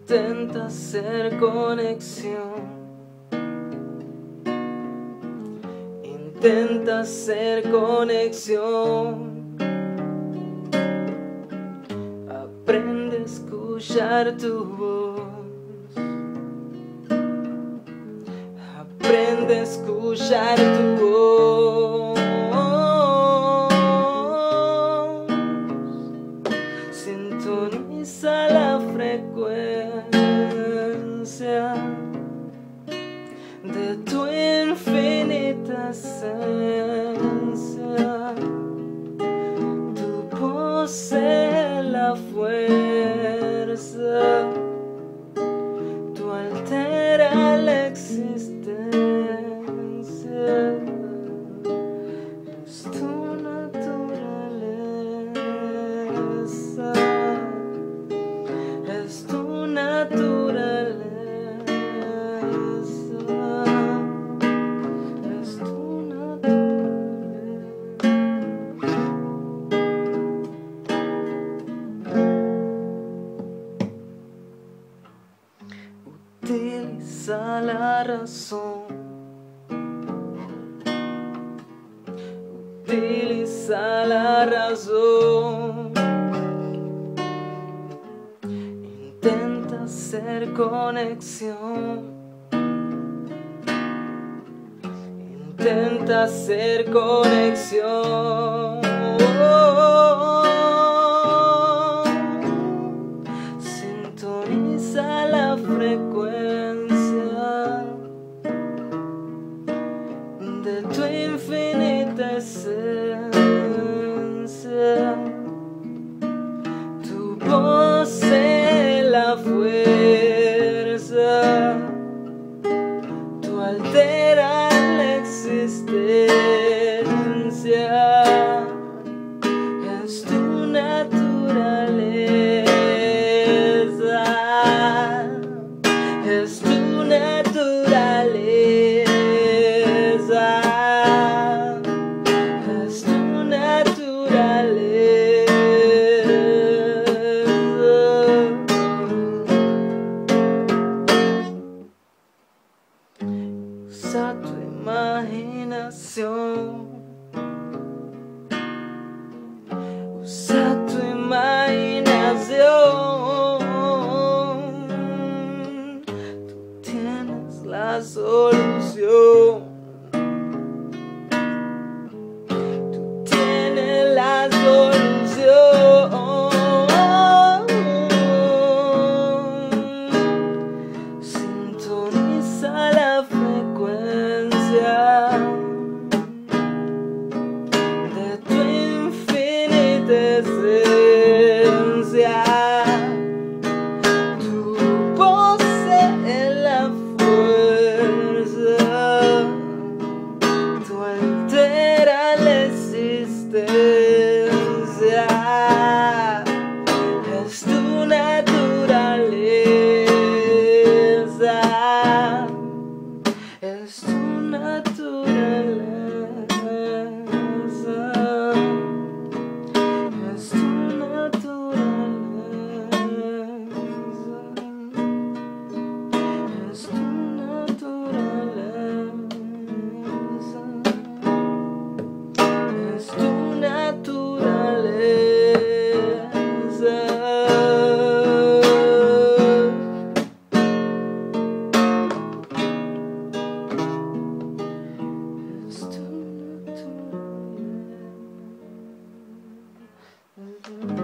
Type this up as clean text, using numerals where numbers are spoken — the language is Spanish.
Intenta hacer conexión. Intenta hacer conexión. Aprende a escuchar tu voz. Aprende a escuchar tu voz. Sintoniza la frecuencia de tu infinita esencia. Tu posee la fuerza, tu altera la existencia. Es tu naturaleza, es tu naturaleza. Utiliza la razón. Utiliza la razón. Intenta hacer conexión. Intenta hacer conexión. Sintoniza la frecuencia de tu infinita esencia. Tu posee la fuerza, tu altera la existencia. Es tu naturaleza, es tu naturaleza, es tu naturaleza. Usa tu imaginación. Usa tu imaginación. Tú tienes la solución. Tú tienes la solución. Sintoniza la frecuencia de tu infinita esencia. Tu posee la fuerza, tu altera la existencia. Es tu naturaleza, es tu naturaleza, es tu naturaleza, es tu naturaleza, es tu naturaleza. Es tu naturaleza.